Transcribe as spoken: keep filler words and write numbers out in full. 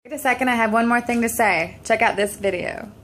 Wait a second, I have one more thing to say. Check out this video.